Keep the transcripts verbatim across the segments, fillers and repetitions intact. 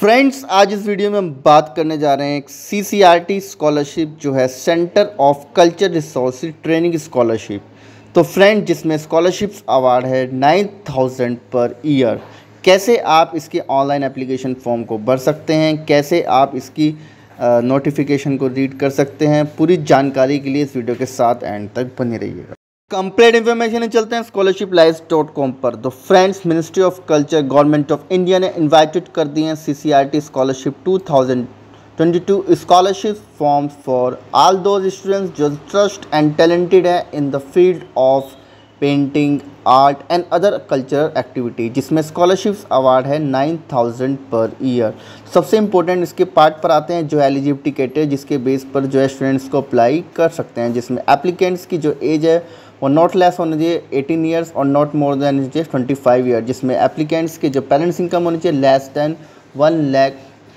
Friends, आज इस video में हम बात करने जा रहे हैं C C R T scholarship जो है centre of culture resource training scholarship. तो फ्रेंड, जिसमें स्कॉलरशिप्स अवार्ड है नाइन थाउजेंड पर ईयर। कैसे आप इसके ऑनलाइन एप्लीकेशन फॉर्म को भर सकते हैं, कैसे आप इसकी नोटिफिकेशन को रीड कर सकते हैं, पूरी जानकारी के लिए इस वीडियो के साथ एंड तक बने रहिएगा। कंप्लीट इन्फॉर्मेशन चलते हैं स्कॉलरशिप लाइव डॉट कॉम पर। तो friends, ministry of culture government of India ने इनवाइटेड कर दिए हैं C C R T scholarship two thousand twenty two scholarship forms for all those students जो ट्रस्ट एंड टैलेंटेड है in the field of painting, art and other cultural activity, जिसमें scholarships award है nine thousand per year. सबसे important इसके part पर आते हैं जो एलिजिबिलिटी क्राइटेरिया जिसके बेस पर जो है स्टूडेंट्स को अप्लाई कर सकते हैं, जिसमें एप्लीकेंट्स की जो एज है वो नॉट लेस होनी चाहिए एटीन ईयर्स और not more than twenty five year, जिसमें एप्लीकेंट्स के जो पेरेंट्स इनकम होनी चाहिए less than one lakh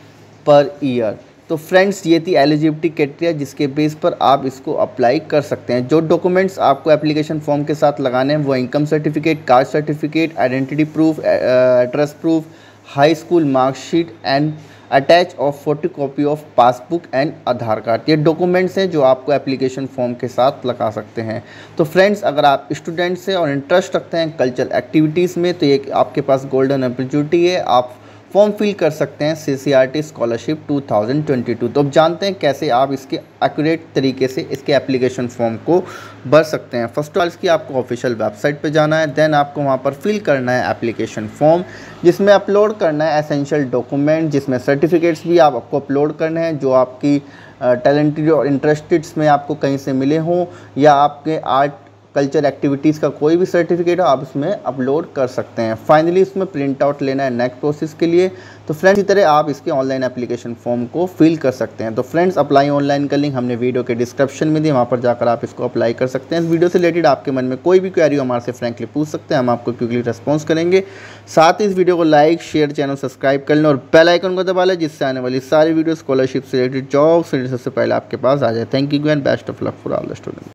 per year. तो फ्रेंड्स, ये थी एलिजिबिलिटी क्राइटेरिया जिसके बेस पर आप इसको अप्लाई कर सकते हैं। जो डॉक्यूमेंट्स आपको एप्लीकेशन फॉर्म के साथ लगाने हैं वो income certificate, caste certificate, identity proof, address proof, high school marksheet and attach of photocopy of passbook and Aadhaar card. ये डॉक्यूमेंट्स हैं जो आपको एप्लीकेशन फॉर्म के साथ लगा सकते हैं। तो फ्रेंड्स, अगर आप स्टूडेंट्स हैं और इंटरेस्ट रखते हैं कल्चरल एक्टिविटीज़ में तो ये आपके पास गोल्डन अपॉर्चुनिटी है, आप फॉर्म फिल कर सकते हैं C C R T scholarship two thousand twenty two. तो अब जानते हैं कैसे आप इसके एक्यूरेट तरीके से इसके एप्लीकेशन फॉर्म को भर सकते हैं। फर्स्ट ऑफ ऑल इसकी आपको ऑफिशियल वेबसाइट पे जाना है, देन आपको वहाँ पर फिल करना है एप्लीकेशन फॉर्म, जिसमें अपलोड करना है एसेंशियल डॉक्यूमेंट, जिसमें सर्टिफिकेट्स भी आप आपको अपलोड करने हैं जो आपकी टैलेंटेड और इंटरेस्टेड्स में आपको कहीं से मिले हों, या आपके आर्ट कल्चर एक्टिविटीज़ का कोई भी सर्टिफिकेट आप इसमें अपलोड कर सकते हैं। फाइनली इसमें प्रिंट आउट लेना है नेक्स्ट प्रोसेस के लिए। तो फ्रेंड्स, इसी तरह आप इसके ऑनलाइन एप्लीकेशन फॉर्म को फिल कर सकते हैं। तो फ्रेंड्स, अप्लाई ऑनलाइन का लिंक हमने वीडियो के डिस्क्रिप्शन में दी, वहाँ पर जाकर आप इसको अप्लाई कर सकते हैं। इस वीडियो से रिलेटेड आपके मन में कोई भी क्वेरी हमारे से फ्रेंकली पूछ सकते हैं, हम आपको क्विकली रिस्पॉन्स करेंगे। साथ ही इस वीडियो को लाइक, शेयर, चैनल सब्सक्राइब कर लें और बेल आइकन को दबा लें, जिससे आने वाली सारी वीडियो स्कॉलरशिप से रिलेटेड जॉब से सबसे पहले आपके पास आ जाए। Thank you and best of luck for all the student.